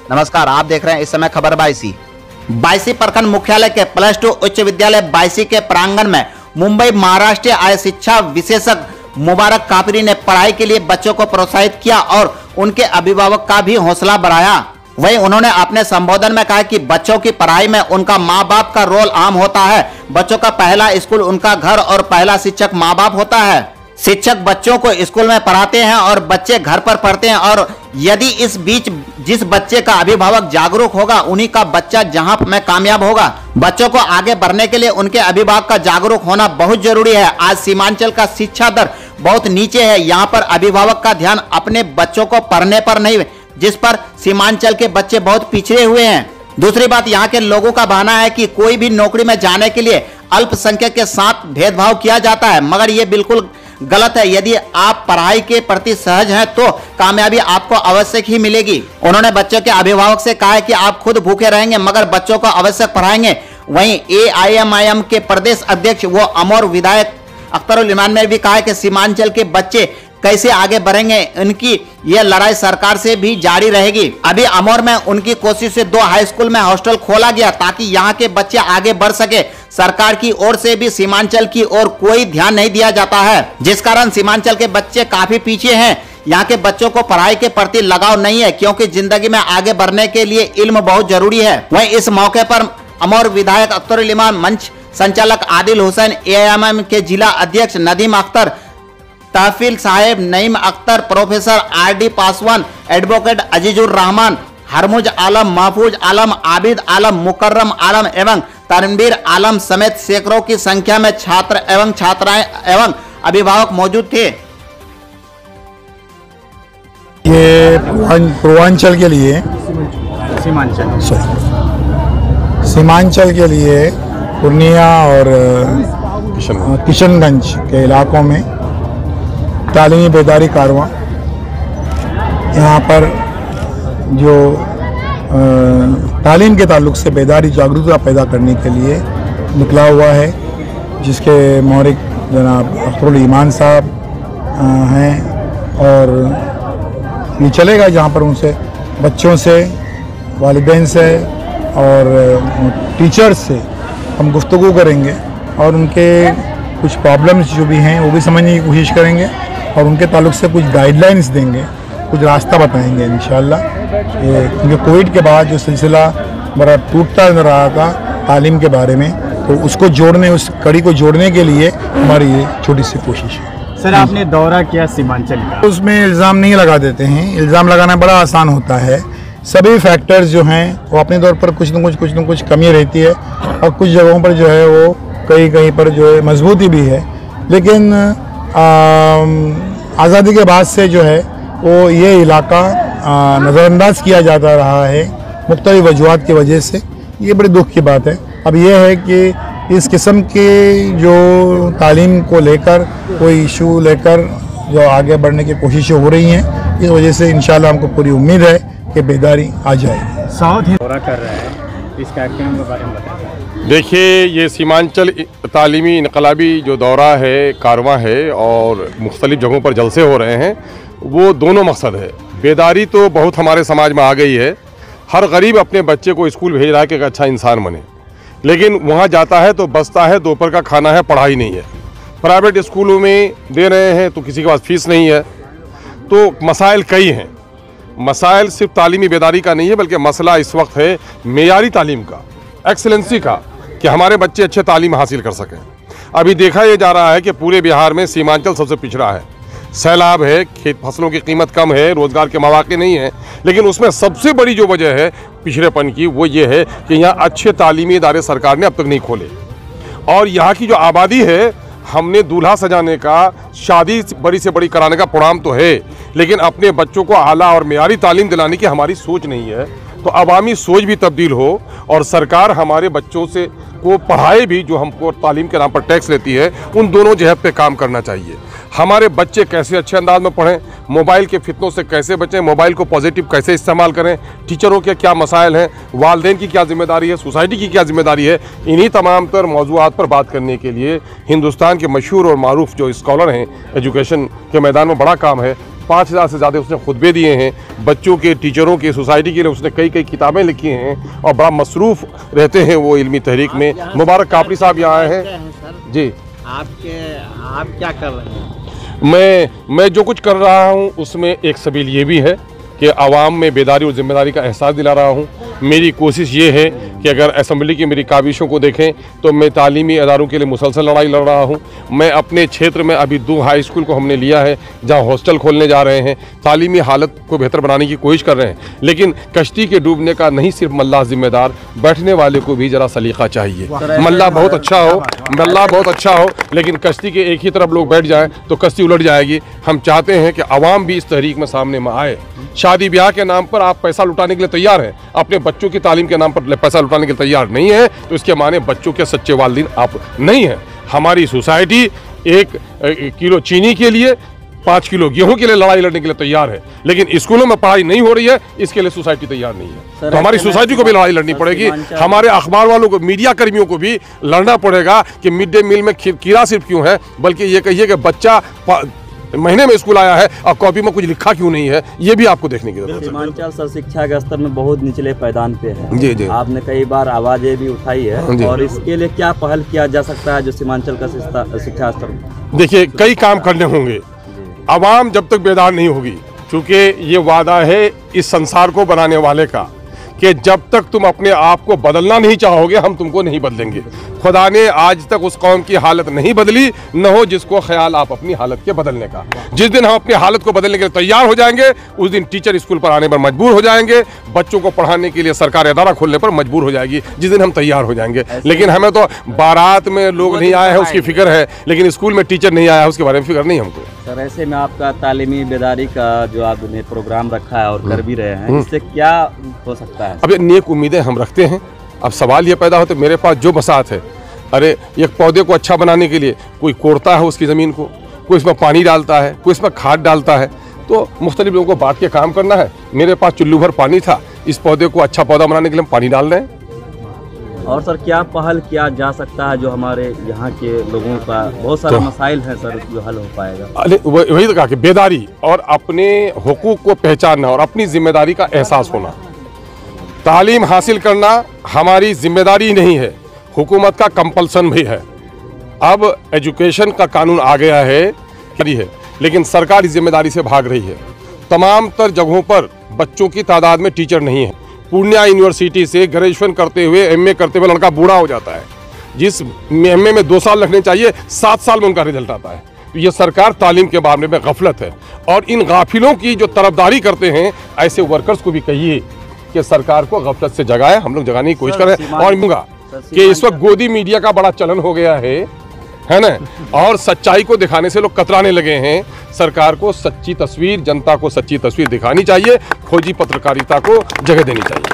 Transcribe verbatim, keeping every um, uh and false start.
नमस्कार, आप देख रहे हैं इस समय खबर बाईसी। बाईसी प्रखंड मुख्यालय के प्लस टू उच्च विद्यालय बाईसी के प्रांगण में मुंबई महाराष्ट्र आए शिक्षा विशेषज्ञ मुबारक काफरी ने पढ़ाई के लिए बच्चों को प्रोत्साहित किया और उनके अभिभावक का भी हौसला बढ़ाया। वहीं उन्होंने अपने संबोधन में कहा कि बच्चों की पढ़ाई में उनका माँ बाप का रोल आम होता है। बच्चों का पहला स्कूल उनका घर और पहला शिक्षक माँ बाप होता है। शिक्षक बच्चों को स्कूल में पढ़ाते हैं और बच्चे घर पर पढ़ते हैं, और यदि इस बीच जिस बच्चे का अभिभावक जागरूक होगा उन्हीं का बच्चा जहां में कामयाब होगा। बच्चों को आगे बढ़ने के लिए उनके अभिभावक का जागरूक होना बहुत जरूरी है। आज सीमांचल का शिक्षा दर बहुत नीचे है। यहाँ पर अभिभावक का ध्यान अपने बच्चों को पढ़ने पर नहीं, जिस पर सीमांचल के बच्चे बहुत पिछड़े हुए हैं। दूसरी बात, यहाँ के लोगों का बहाना है कि कोई भी नौकरी में जाने के लिए अल्पसंख्यक के साथ भेदभाव किया जाता है, मगर ये बिल्कुल गलत है। यदि आप पढ़ाई के प्रति सहज हैं तो कामयाबी आपको अवश्य ही मिलेगी। उन्होंने बच्चों के अभिभावक से कहा है कि आप खुद भूखे रहेंगे मगर बच्चों को अवश्य पढ़ाएंगे। वहीं ए आई एम आई एम के प्रदेश अध्यक्ष व अमर विधायक अख्तरुल इमान ने भी कहा है कि सीमांचल के बच्चे कैसे आगे बढ़ेंगे, इनकी यह लड़ाई सरकार से भी जारी रहेगी। अभी अमर में उनकी कोशिश से दो हाई स्कूल में हॉस्टल खोला गया ताकि यहाँ के बच्चे आगे बढ़ सके। सरकार की ओर से भी सीमांचल की ओर कोई ध्यान नहीं दिया जाता है, जिस कारण सीमांचल के बच्चे काफी पीछे हैं। यहाँ के बच्चों को पढ़ाई के प्रति लगाव नहीं है, क्योंकि जिंदगी में आगे बढ़ने के लिए इल्म बहुत जरूरी है। वहीं इस मौके पर अमर विधायक अख्तरुल इमान, मंच संचालक Adil Hussain, A I M I M के जिला अध्यक्ष Nadeem Akhtar, Tahfeel Saheb Naeem Akhtar, professor R D Paswan, advocate Azizur Rahman, Harmuz Alam, Mahfooz Alam, Abid आलम, मुकर्रम आलम एवं तनवीर आलम समेत सैकड़ों की संख्या में छात्र एवं छात्राएं एवं अभिभावक मौजूद थे। ये पूर्वांचल के लिए सीमांचल सॉरी सीमांचल के लिए पूर्णिया और किशनगंज के इलाकों में तालीमी बेदारी कारवां यहाँ पर जो तालीम के ताल्लुक से बेदारी जागरूकता पैदा करने के लिए निकला हुआ है, जिसके मौरिक जनाब अख्तरुल ईमान साहब हैं। और ये चलेगा जहाँ पर उनसे बच्चों से, वालिदैन से और टीचर्स से हम गुफ्तगू करेंगे और उनके कुछ प्रॉब्लम्स जो भी हैं वो भी समझने की कोशिश करेंगे और उनके ताल्लुक से कुछ गाइडलाइंस देंगे, कुछ रास्ता बताएंगे इंशाअल्लाह। ये क्योंकि कोविड के बाद जो सिलसिला बड़ा टूटता नजर रहा था तालीम के बारे में, तो उसको जोड़ने, उस कड़ी को जोड़ने के लिए हमारी ये छोटी सी कोशिश है। सर, आपने दौरा किया सीमांचल का, उसमें इल्ज़ाम नहीं लगा देते हैं। इल्ज़ाम लगाना बड़ा आसान होता है। सभी फैक्टर्स जो हैं वो अपने तौर पर कुछ न कुछ कुछ न कुछ कमी रहती है और कुछ जगहों पर जो है वो कहीं कहीं पर जो है मजबूती भी है। लेकिन आज़ादी के बाद से जो है वो ये इलाका नज़रअंदाज किया जाता रहा है मुख्तलिफ वजूहात की वजह से। ये बड़ी दुख की बात है। अब ये है कि इस किस्म के जो तालीम को लेकर कोई इशू लेकर जो आगे बढ़ने की कोशिशें हो रही हैं, इस वजह से इंशाल्लाह हमको पूरी उम्मीद है कि बेदारी आ जाएगी। साउथ दौरा कर रहा है, इस कार्यक्रम के बारे में बताएं। देखिए, ये सीमांचल तालीमी इनकलाबी जो दौरा है, कारवां है और मुख्तलिफ जगहों पर जलसे हो रहे हैं, वो दोनों मकसद है। बेदारी तो बहुत हमारे समाज में आ गई है। हर गरीब अपने बच्चे को स्कूल भेज रहा है कि एक अच्छा इंसान बने, लेकिन वहाँ जाता है तो बसता है, दोपहर का खाना है, पढ़ाई नहीं है। प्राइवेट स्कूलों में दे रहे हैं तो किसी के पास फीस नहीं है। तो मसाइल कई हैं। मसाइल सिर्फ तालीमी बेदारी का नहीं है, बल्कि मसला इस वक्त है मेयारी तालीम का, एक्सीलेंसी का, कि हमारे बच्चे अच्छे तालीम हासिल कर सकें। अभी देखा यह जा रहा है कि पूरे बिहार में सीमांचल सबसे पिछड़ा है। सैलाब है, खेत फसलों की कीमत कम है, रोज़गार के मौके नहीं है, लेकिन उसमें सबसे बड़ी जो वजह है पिछड़ेपन की, वो ये है कि यहाँ अच्छे तालीमी इदारे सरकार ने अब तक नहीं खोले। और यहाँ की जो आबादी है, हमने दूल्हा सजाने का, शादी बड़ी से बड़ी कराने का प्रोग्राम तो है, लेकिन अपने बच्चों को आला और मेयारी तालीम दिलाने की हमारी सोच नहीं है। तो अवामी सोच भी तब्दील हो और सरकार हमारे बच्चों से को पढ़ाए भी, जो हमको तालीम के नाम पर टैक्स लेती है, उन दोनों जहत पे काम करना चाहिए। हमारे बच्चे कैसे अच्छे अंदाज में पढ़ें, मोबाइल के फितनों से कैसे बचें, मोबाइल को पॉजिटिव कैसे इस्तेमाल करें, टीचरों के क्या मसाइल हैं, वालिदैन की क्या जिम्मेदारी है, सोसाइटी की क्या जिम्मेदारी है, इन्हीं तमाम तर मौज़ूआत पर बात करने के लिए हिंदुस्तान के मशहूर और मारूफ जो स्कॉलर हैं, एजुकेशन के मैदान में बड़ा काम है, पाँच हज़ार से ज़्यादा उसने खुतबे दिए हैं, बच्चों के, टीचरों के, सोसाइटी के लिए उसने कई कई किताबें लिखी हैं और बड़ा मसरूफ़ रहते हैं वो इल्मी तहरीक में। मुबारक कापरी साहब यहाँ आए हैं जी। आपके आप क्या कर रहे हैं? मैं मैं जो कुछ कर रहा हूँ उसमें एक सबील ये भी है कि आवाम में बेदारी और ज़िम्मेदारी का एहसास दिला रहा हूँ। मेरी कोशिश ये है कि अगर असम्बली की मेरी काविशों को देखें तो मैं तालीमी अदारों के लिए मुसलसल लड़ाई लड़ रहा हूँ। मैं अपने क्षेत्र में अभी दो हाई स्कूल को हमने लिया है जहाँ हॉस्टल खोलने जा रहे हैं, तालीमी हालत को बेहतर बनाने की कोशिश कर रहे हैं। लेकिन कश्ती के डूबने का नहीं सिर्फ मल्लाह जिम्मेदार, बैठने वाले को भी ज़रा सलीका चाहिए। मल्लाह बहुत अच्छा हो, मल्लाह बहुत अच्छा हो, लेकिन कश्ती के एक ही तरफ लोग बैठ जाएँ तो कश्ती उलट जाएगी। हम चाहते हैं कि आवाम भी इस तहरीक में सामने में आए। शादी ब्याह के नाम पर आप पैसा लुटाने के लिए तैयार हैं, अपने बच्चों की तालीम के नाम पर पैसा लुटाने के लिए तैयार नहीं है, तो इसके माने बच्चों के सच्चे वालिदैन आप नहीं हैं। हमारी सोसाइटी एक, एक किलो चीनी के लिए, पाँच किलो गेहूं के लिए लड़ाई लड़ने के लिए तैयार है, लेकिन स्कूलों में पढ़ाई नहीं हो रही है, इसके लिए सोसाइटी तैयार नहीं है। तो हमारी सोसाइटी को भी लड़ाई लड़नी पड़ेगी, हमारे अखबार वालों को, मीडिया कर्मियों को भी लड़ना पड़ेगा कि मिड डे मील में कीड़ा सिर्फ क्यों है, बल्कि ये कहिए कि बच्चा महीने में स्कूल आया है और कॉपी में कुछ लिखा क्यों नहीं है, ये भी आपको देखने की जरूरत है। सीमांचल सर शिक्षा के स्तर में बहुत निचले पैदान पे है। जी जी। आपने कई बार आवाजें भी उठाई है, और इसके लिए क्या पहल किया जा सकता है जो सीमांचल का शिक्षा स्तर? देखिए, कई काम करने होंगे। आवाम जब तक बेदार नहीं होगी, क्योंकि ये वादा है इस संसार को बनाने वाले का कि जब तक तुम अपने आप को बदलना नहीं चाहोगे हम तुमको नहीं बदलेंगे। खुदा ने आज तक उस कौम की हालत नहीं बदली, न हो जिसको ख्याल आप अपनी हालत के बदलने का। जिस दिन हम अपनी हालत को बदलने के लिए तैयार हो जाएंगे, उस दिन टीचर स्कूल पर आने पर मजबूर हो जाएंगे, बच्चों को पढ़ाने के लिए सरकार अदारा खोलने पर मजबूर हो जाएगी, जिस दिन हम तैयार हो जाएंगे। लेकिन हमें तो बारात में लोग नहीं आए हैं उसकी फिक्र है, लेकिन स्कूल में टीचर नहीं आया है उसके बारे में फिक्र नहीं हमको। सर, ऐसे में आपका तालीमी बेदारी का जो आपने प्रोग्राम रखा है और कर भी रहे हैं, इससे क्या हो सकता है? अब ये नेक उम्मीदें हम रखते हैं। अब सवाल ये पैदा होता है, मेरे पास जो बसात है, अरे एक पौधे को अच्छा बनाने के लिए कोई कोड़ता है उसकी ज़मीन को, कोई इसमें पानी डालता है, कोई इसमें खाद डालता है, तो मुख्तलिफ लोगों को बांट के काम करना है। मेरे पास चुल्लू भर पानी था, इस पौधे को अच्छा पौधा बनाने के लिए हम पानी डाल रहे हैं। और सर, क्या पहल किया जा सकता है जो हमारे यहाँ के लोगों का बहुत सारे तो, मसाइल हैं सर, जो हल हो पाएगा? अरे वही तो कहा कि बेदारी और अपने हुकूक को पहचानना और अपनी जिम्मेदारी का एहसास होना। तालीम हासिल करना हमारी जिम्मेदारी नहीं है, हुकूमत का कंपल्सन भी है। अब एजुकेशन का कानून आ गया है, है लेकिन सरकार इस जिम्मेदारी से भाग रही है। तमाम तर जगहों पर बच्चों की तादाद में टीचर नहीं है। पूर्णिया यूनिवर्सिटी से ग्रेजुएशन करते हुए, एमए करते हुए लड़का बूढ़ा हो जाता है, जिस एमए में दो साल लगने चाहिए, सात साल में उनका रिजल्ट आता है। तो ये सरकार तालीम के बारे में गफलत है, और इन गाफिलों की जो तरफदारी करते हैं, ऐसे वर्कर्स को भी कहिए कि सरकार को गफलत से जगाए। हम लोग जगाने की कोशिश कर रहे हैं। और कहूँगा कि इस वक्त गोदी मीडिया का बड़ा चलन हो गया है है ना, और सच्चाई को दिखाने से लोग कतराने लगे हैं। सरकार को सच्ची तस्वीर, जनता को सच्ची तस्वीर दिखानी चाहिए, खोजी पत्रकारिता को जगह देनी चाहिए।